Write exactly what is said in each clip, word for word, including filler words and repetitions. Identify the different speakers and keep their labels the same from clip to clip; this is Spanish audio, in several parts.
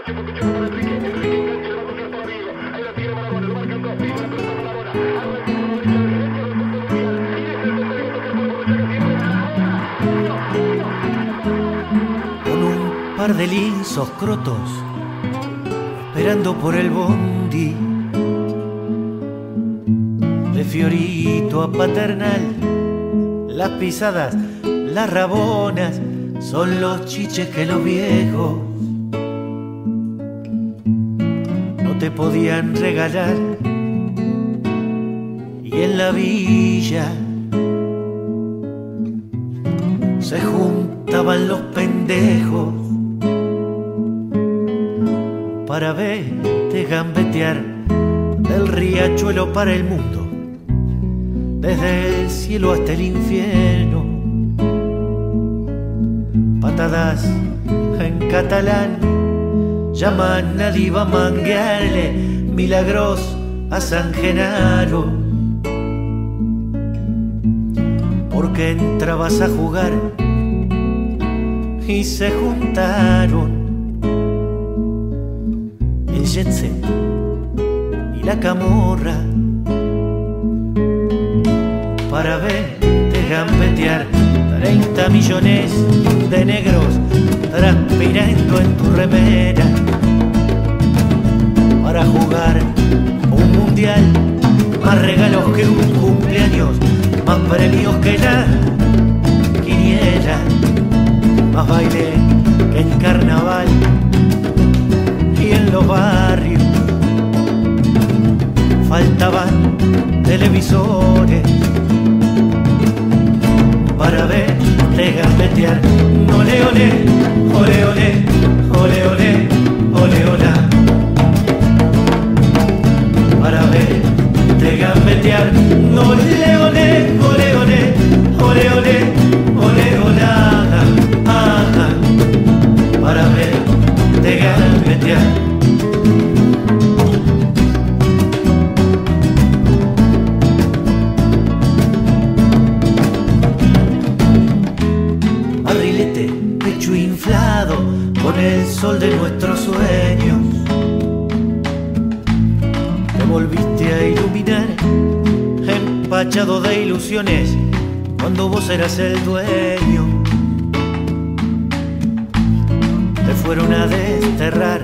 Speaker 1: Con un par de lisos crotos esperando por el bondi, de Fiorito a Paternal, las pisadas, las rabonas, son los chiches que los viejos no te podían regalar. Y en la villa se juntaban los pendejos para verte gambetear del riachuelo para el mundo, desde el cielo hasta el infierno. Patadas en catalán llaman a diva manguearle milagros a San Genaro, porque entrabas a jugar y se juntaron el jet set y la camorra para verte gambetear treinta millones de negros transpirando en tu remera, para jugar un mundial, más regalos que un cumpleaños, más premios que la quiniela, más baile que en carnaval y en los barrios faltaban televisores para verte gambetear. Ole, ole, ole, ole, ole, ole, ole, ole, para verte gambetear. Ole, ole, ole, ole, ole, ole, ole, ole, ajá, para verte gambetear. Pecho inflado con el sol de nuestros sueños, te volviste a iluminar, empachado de ilusiones, cuando vos eras el dueño. Te fueron a desterrar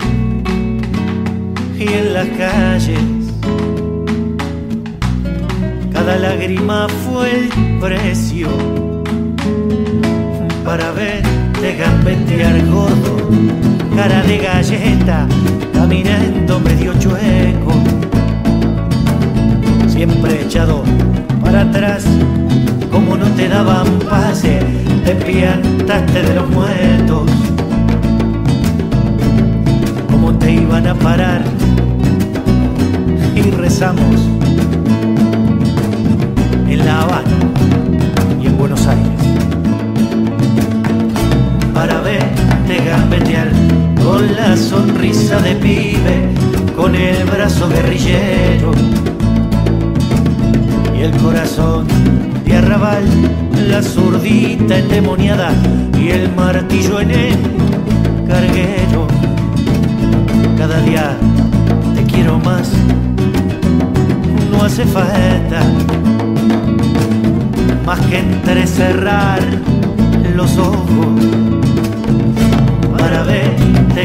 Speaker 1: y en las calles cada lágrima fue el precio para verte gambetear, gordo, cara de galleta, caminando medio chueco, siempre echado para atrás. Como no te daban pase, te piantaste de los muertos. Como te iban a parar y rezamos en La Habana y en Buenos Aires para verte gambetear, con la sonrisa de pibe, con el brazo guerrillero y el corazón de arrabal, la zurdita endemoniada y el martillo en el carguero. Cada día te quiero más, no hace falta más que entrecerrar los ojos para verte